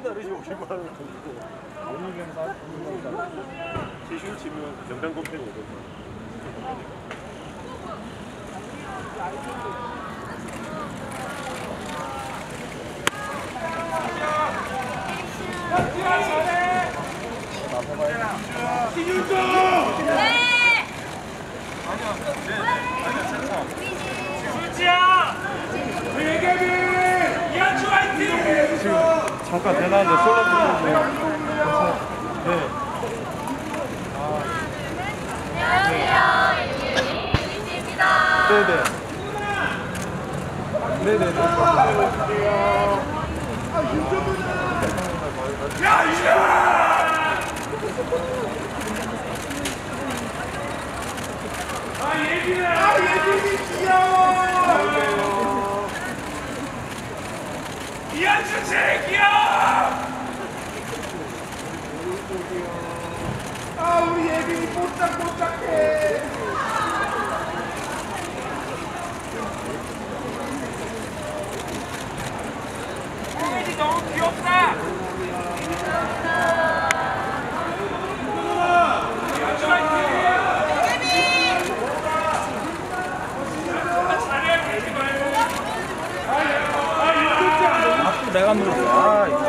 다르지 50만 원 가지고. 시술 치면 명단 검색 500만 원. 잠깐 대단한데 솔로 네. 안녕하세요. 이민지입니다. 네네. 네네네. 예빈이 귀여워. 이한수 제일 귀여워. 우리 예빈이 뽀짝뽀짝해. 예빈이 너무 귀엽다. 이한수 화이팅. 내가 눌렀어.